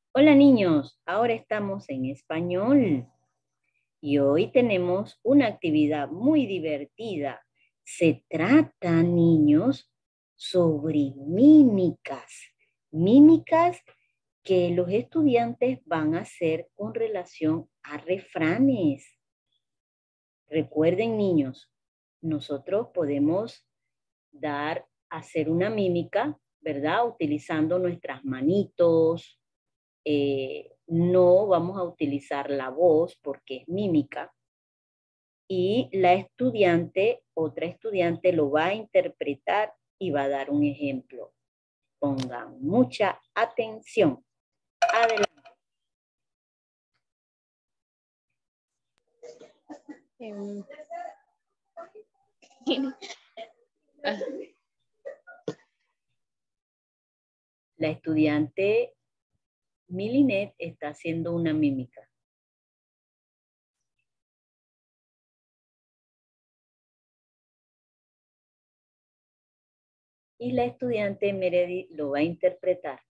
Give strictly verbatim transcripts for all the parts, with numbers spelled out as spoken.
Hola niños, ahora estamos en español y hoy tenemos una actividad muy divertida. Se trata, niños, sobre mímicas. Mímicas que los estudiantes van a hacer con relación a refranes. Recuerden, niños, nosotros podemos dar, hacer una mímica, ¿verdad? Utilizando nuestras manitos, eh, no vamos a utilizar la voz porque es mímica y la estudiante, otra estudiante lo va a interpretar y va a dar un ejemplo. Pongan mucha atención. Adelante. Em, La estudiante Milinet está haciendo una mímica. Y la estudiante Meredith lo va a interpretar.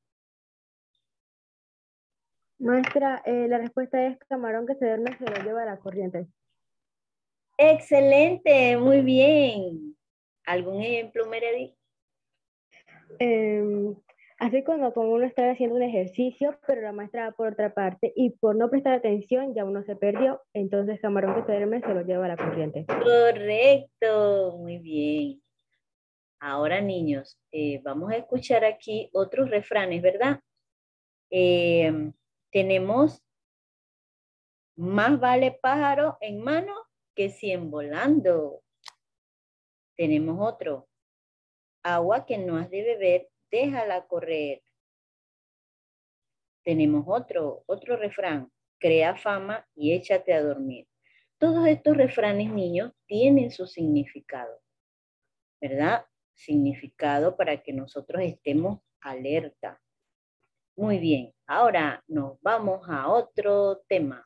Maestra, eh, la respuesta es camarón que se duerme se lo lleva a la corriente. Excelente, muy bien. ¿Algún ejemplo, Meredith? Eh, así cuando como uno está haciendo un ejercicio, pero la maestra va por otra parte y por no prestar atención ya uno se perdió, entonces camarón que se duerme se lo lleva a la corriente. Correcto, muy bien. Ahora, niños, eh, vamos a escuchar aquí otros refranes, ¿verdad? Eh, tenemos, más vale pájaro en mano que cien volando. Tenemos otro, agua que no has de beber, déjala correr. Tenemos otro, otro refrán, crea fama y échate a dormir. Todos estos refranes, niños, tienen su significado, ¿verdad? Significado para que nosotros estemos alerta. Muy bien, ahora nos vamos a otro tema.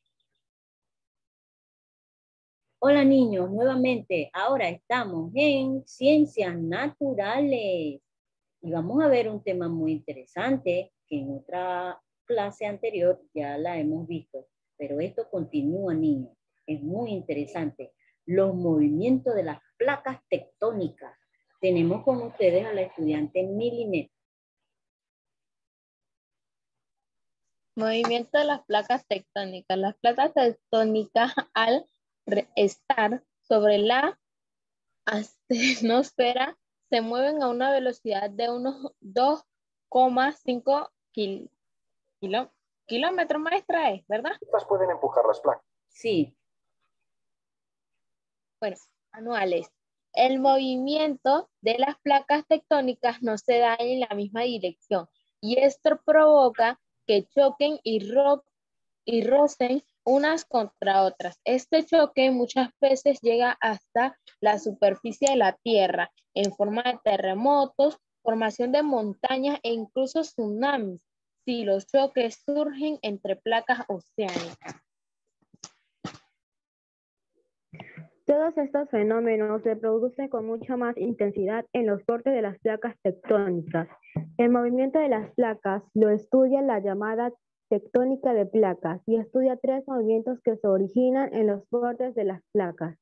Hola niños, nuevamente, ahora estamos en ciencias naturales y vamos a ver un tema muy interesante que en otra clase anterior ya la hemos visto, pero esto continúa, niños, es muy interesante. Los movimientos de las placas tectónicas. Tenemos con ustedes a la estudiante Milinet. Movimiento de las placas tectónicas. Las placas tectónicas al estar sobre la astenosfera se mueven a una velocidad de unos dos coma cinco kil kilo kilómetros, maestra, es, ¿verdad? Estas pueden empujar las placas. Sí. Bueno, anuales. El movimiento de las placas tectónicas no se da en la misma dirección y esto provoca que choquen y, ro y rocen unas contra otras. Este choque muchas veces llega hasta la superficie de la Tierra en forma de terremotos, formación de montañas e incluso tsunamis si los choques surgen entre placas oceánicas. Todos estos fenómenos se producen con mucha más intensidad en los bordes de las placas tectónicas. El movimiento de las placas lo estudia la llamada tectónica de placas y estudia tres movimientos que se originan en los bordes de las placas.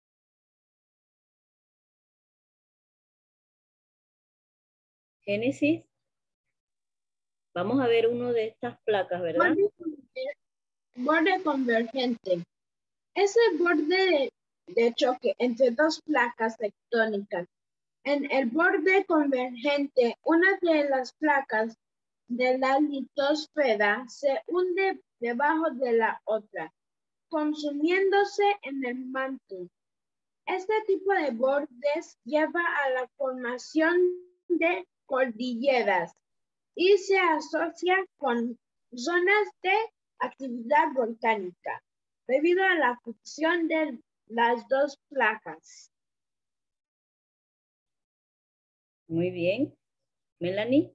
Génesis. Vamos a ver uno de estas placas, ¿verdad? Borde convergente. Es el borde de choque entre dos placas tectónicas. En el borde convergente, una de las placas de la litosfera se hunde debajo de la otra, consumiéndose en el manto. Este tipo de bordes lleva a la formación de cordilleras y se asocia con zonas de actividad volcánica debido a la fusión de las dos placas. Muy bien. Melanie.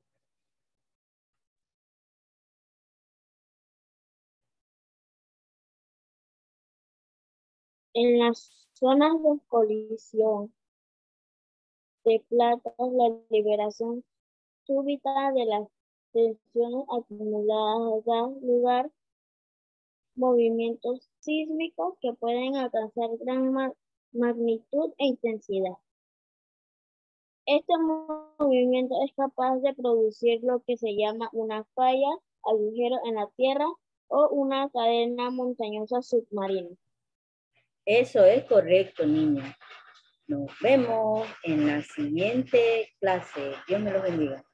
En las zonas de colisión de placas, la liberación súbita de las tensiones acumuladas dan lugar a movimientos sísmicos que pueden alcanzar gran ma- magnitud e intensidad. Este movimiento es capaz de producir lo que se llama una falla, agujero en la tierra o una cadena montañosa submarina. Eso es correcto, niños. Nos vemos en la siguiente clase. Dios me los bendiga.